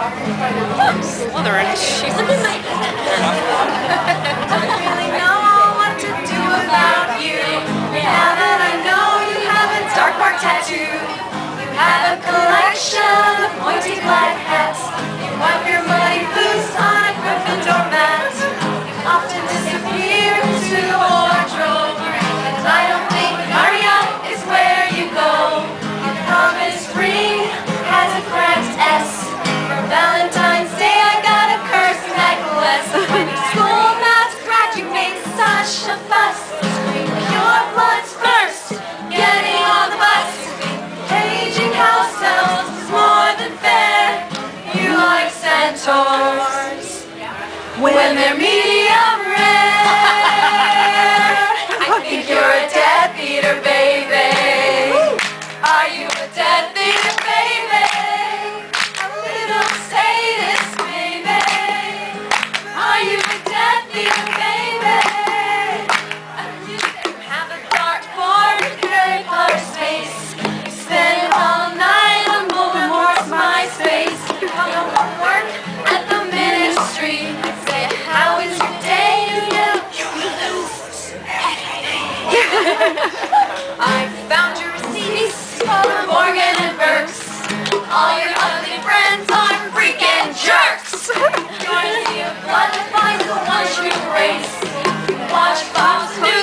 Slytherin. Jesus. Look at my don't really know what to do about you. Now that I know you have a dark mark tattoo, you have a collection of pointy black hats. You wipe your muddy boots on a Gryffindor mat. You often disappear into the wardrobe, and I don't think Narnia is where you go. Your promise ring has a cracked S. For Valentine's Day I got a cursed necklace. When your school math grad you made such a fuss. Your blood's first, getting on the bus. Aging house elves is more than fair. You like centaurs when they're medium rare. I think you're a Death Eater, baby. Are you a Death Eater, baby? A little sadist, baby. Are you a Death Eater, baby? You have a dartboard in Harry Potter's face. You spend all night on Voldemort's MySpace. You come home from work at the ministry. Say, how is your day? You lose everything. I found your receipts for Morgan and Burks. All your ugly friends are freaking jerks. You're a sea of blood that finds the one true race. Watch Fox News.